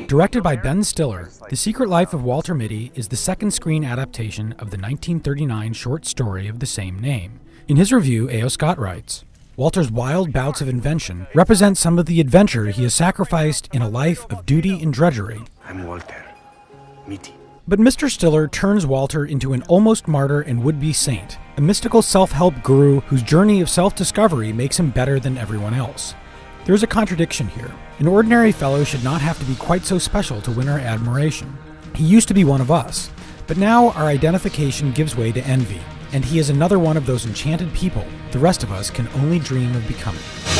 Directed by Ben Stiller, The Secret Life of Walter Mitty is the second screen adaptation of the 1939 short story of the same name. In his review, A.O. Scott writes, Walter's wild bouts of invention represent some of the adventure he has sacrificed in a life of duty and drudgery. I'm Walter Mitty. But Mr. Stiller turns Walter into an almost martyr and would-be saint, a mystical self-help guru whose journey of self-discovery makes him better than everyone else. There's a contradiction here. An ordinary fellow should not have to be quite so special to win our admiration. He used to be one of us, but now our identification gives way to envy, and he is another one of those enchanted people the rest of us can only dream of becoming.